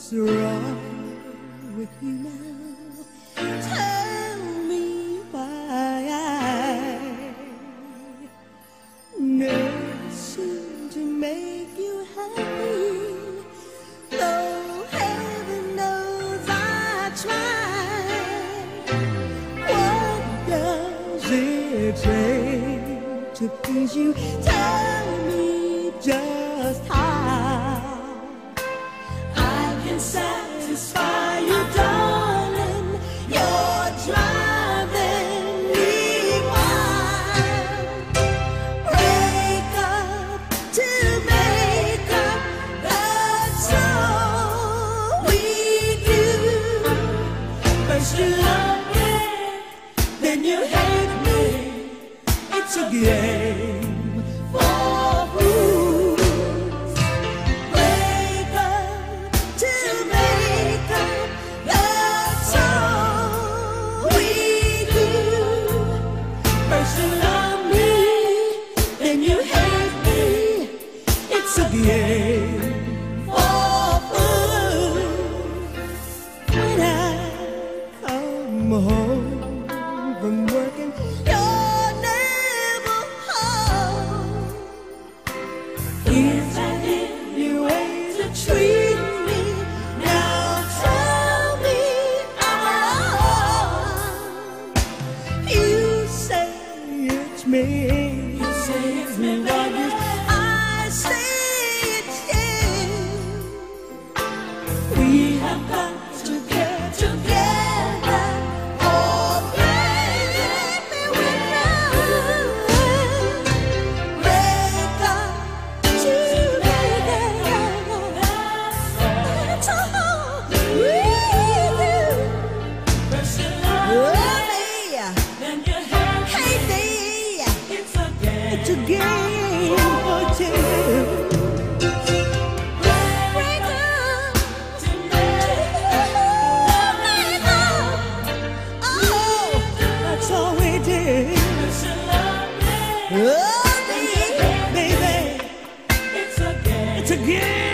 What's wrong with you now? Tell me why I never seem to make you happy. Though heaven knows I try. What does it take to please you? Tell me just how I can satisfy you, darling. You're driving me wild. Break up to make up, that's all we do. First you love me, then you hate me. It's a game for fools. Break up to make up, that's all we do. First you love me, then you hate me. It's a game for fools. When I come home from working, you're never home. Is that any way to treat me? Now tell me I'm wrong. You say it's me. You say it's me, but I say it's you. We have got to get together, or break me without. Break up to make up, that's all we do. First you love me, then you hate me. It's a game for two. Break up to make up. Oh, that's all we do. First you love me, baby. It's a game.